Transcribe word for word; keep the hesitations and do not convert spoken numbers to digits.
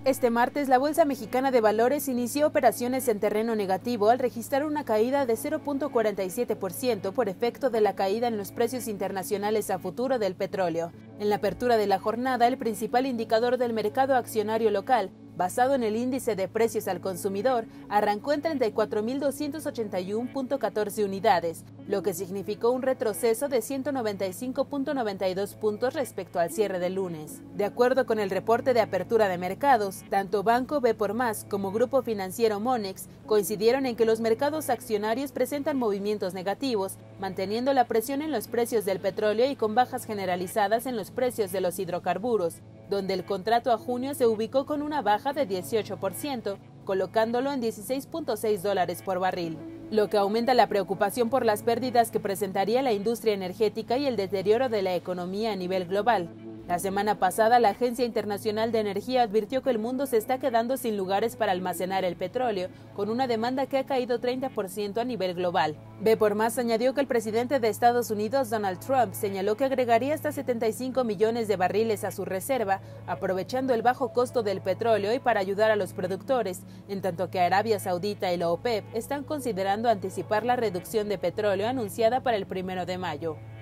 Este martes, la Bolsa Mexicana de Valores inició operaciones en terreno negativo al registrar una caída de cero punto cuarenta y siete por ciento por efecto de la caída en los precios internacionales a futuro del petróleo. En la apertura de la jornada, el principal indicador del mercado accionario local, basado en el índice de precios al consumidor, arrancó en treinta y cuatro mil doscientos ochenta y uno punto catorce unidades, lo que significó un retroceso de ciento noventa y cinco punto noventa y dos puntos respecto al cierre del lunes. De acuerdo con el reporte de apertura de mercados, tanto Banco B por Más como Grupo Financiero Monex coincidieron en que los mercados accionarios presentan movimientos negativos, manteniendo la presión en los precios del petróleo y con bajas generalizadas en los precios de los hidrocarburos, donde el contrato a junio se ubicó con una baja de dieciocho por ciento, colocándolo en dieciséis punto seis dólares por barril, lo que aumenta la preocupación por las pérdidas que presentaría la industria energética y el deterioro de la economía a nivel global. La semana pasada, la Agencia Internacional de Energía advirtió que el mundo se está quedando sin lugares para almacenar el petróleo, con una demanda que ha caído treinta por ciento a nivel global. B por Más añadió que el presidente de Estados Unidos, Donald Trump, señaló que agregaría hasta setenta y cinco millones de barriles a su reserva, aprovechando el bajo costo del petróleo y para ayudar a los productores, en tanto que Arabia Saudita y la OPEP están considerando anticipar la reducción de petróleo anunciada para el primero de mayo.